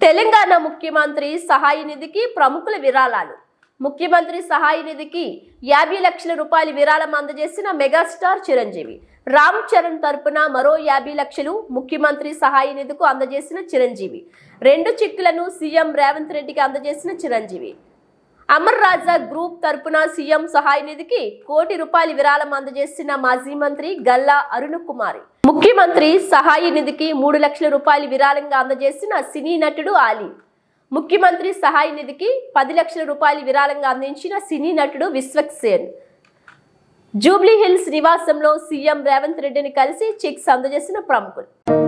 తెలంగాణ ముఖ్యమంత్రి సహాయ నిధికి ప్రముఖుల విరాళాలు. ముఖ్యమంత్రి సహాయ నిధికి 50 లక్షల రూపాయల విరాళం అందజేసిన మెగాస్టార్ చిరంజీవి. రామ్ చరణ్ తరపున మరో 50 లక్షలు ముఖ్యమంత్రి సహాయ నిధికి అందజేసిన చిరంజీవి. 2 చెక్కులను సీఎం రేవంత్ రెడ్డికి అందజేసిన చిరంజీవి. అమర్ రాజా గ్రూప్ తరపున సీఎం సహాయ నిధికి ₹1 కోటి విరాళం అందజేసిన మాజీ మంత్రి గల్లా అరుణ కుమారి. ముఖ్యమంత్రి సహాయ నిధికి ₹3 లక్షల విరాళంగా అందజేసిన సినీ నటుడు ఆలీ. ముఖ్యమంత్రి సహాయ నిధికి ₹10 లక్షల విరాళంగా అందించిన సినీ నటుడు విశ్వక్సేన్. జూబ్లీ హిల్స్ నివాసంలో సీఎం రేవంత్ రెడ్డిని కలిసి చెక్స్ అందజేసిన ప్రముఖులు.